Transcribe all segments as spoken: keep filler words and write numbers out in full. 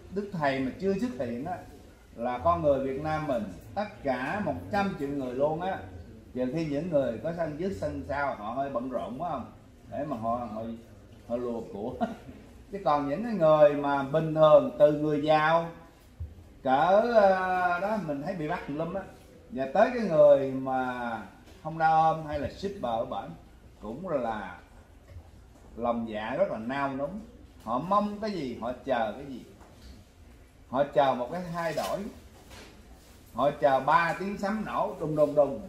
Đức Thầy mà chưa xuất hiện á là con người Việt Nam mình tất cả một trăm triệu người luôn á, trừ khi những người có sân trước sân sau họ hơi bận rộn quá không để mà họ họ, họ lùa của chứ còn những cái người mà bình thường từ người giàu cỡ đó mình thấy bị bắt tùm lum á, và tới cái người mà không đau ôm hay là shipper ở bển cũng là lòng dạ rất là nao núng. Họ mong cái gì, họ chờ cái gì, họ chờ một cái thay đổi, họ chờ ba tiếng sấm nổ đùng đùng đùng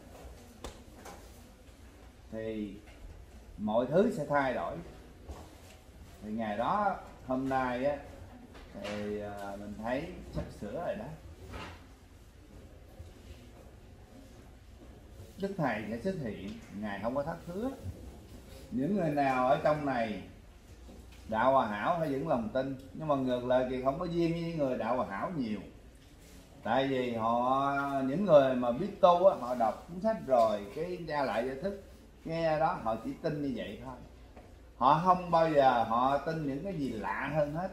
thì mọi thứ sẽ thay đổi. Thì ngày đó hôm nay á thì mình thấy sắp sửa rồi đó. Đức Thầy sẽ xuất hiện, Ngài không có thất hứa. Những người nào ở trong này đạo Hòa Hảo phải vững lòng tin, nhưng mà ngược lại thì không có duyên với những người đạo Hòa Hảo nhiều. Tại vì họ, những người mà biết tu á, họ đọc cuốn sách rồi cái ra lại giải thích, nghe đó họ chỉ tin như vậy thôi. Họ không bao giờ họ tin những cái gì lạ hơn hết.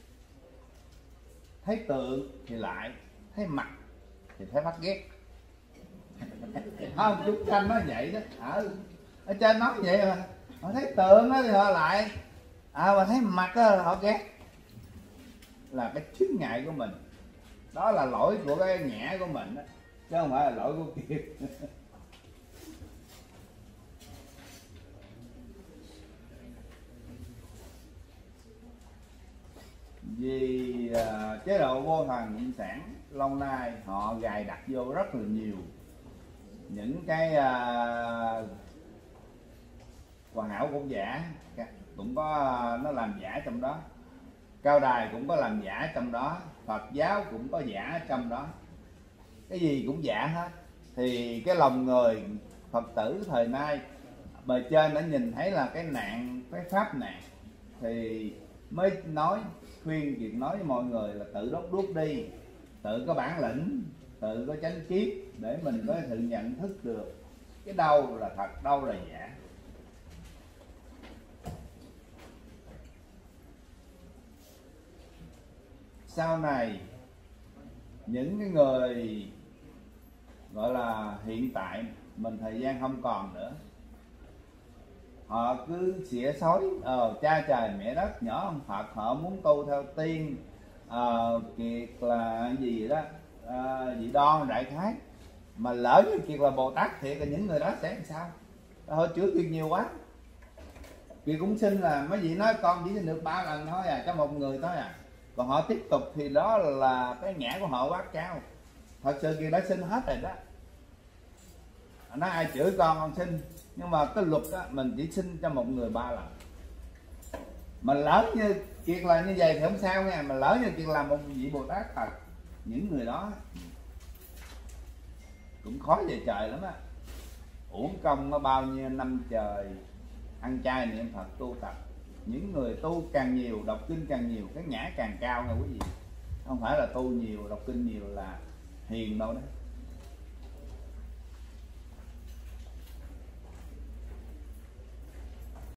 Thấy tượng thì lại, thấy mặt thì thấy phát ghét. Không, chúng sanh nó vậy đó. Ở, ở trên nói vậy mà họ thấy tượng đó thì họ lại, à mà thấy mặt đó là họ ghét. Là cái chướng ngại của mình. Đó là lỗi của cái nhã của mình đó, chứ không phải là lỗi của kia. Vì uh, chế độ vô thần nhịn sản lâu nay họ gài đặt vô rất là nhiều những cái uh, Hoàn Hảo cũng giả, cũng có uh, nó làm giả trong đó, Cao Đài cũng có làm giả trong đó, Phật giáo cũng có giả trong đó, cái gì cũng giả hết. Thì cái lòng người Phật tử thời nay bề trên đã nhìn thấy là cái nạn, cái pháp nạn thì mới nói, khuyên việc nói với mọi người là tự đốt đuốc đi, tự có bản lĩnh, tự có chánh kiến để mình có sự nhận thức được cái đâu là thật, đâu là giả. Sau này những cái người gọi là hiện tại mình thời gian không còn nữa, họ cứ xỉa xói ờ, cha trời mẹ đất, nhỏ ông Phật họ muốn tu theo tiên, ờ, kiệt là gì đó, ờ, dị đoan đại khái, mà lỡ như kiệt là Bồ Tát thiệt thì những người đó sẽ làm sao? Họ chữa kiệt nhiều quá. Kiệt cũng xin là mấy vị nói con chỉ xin được ba lần thôi à, cho một người thôi à, còn họ tiếp tục thì đó là cái nhã của họ quá cao. Thật sự Kiệt đã xin hết rồi đó. Nói ai chửi con con xin, nhưng mà cái luật á mình chỉ xin cho một người ba lần. Mà lỡ như Kiệt là như vậy thì không sao nha, mà lỡ như Kiệt làm một vị Bồ Tát thật, những người đó cũng khó về trời lắm á. Uổng công nó bao nhiêu năm trời ăn chay niệm Phật tu tập. Những người tu càng nhiều, đọc kinh càng nhiều, cái nhã càng cao nha quý vị. Không phải là tu nhiều, đọc kinh nhiều là hiền đâu đó.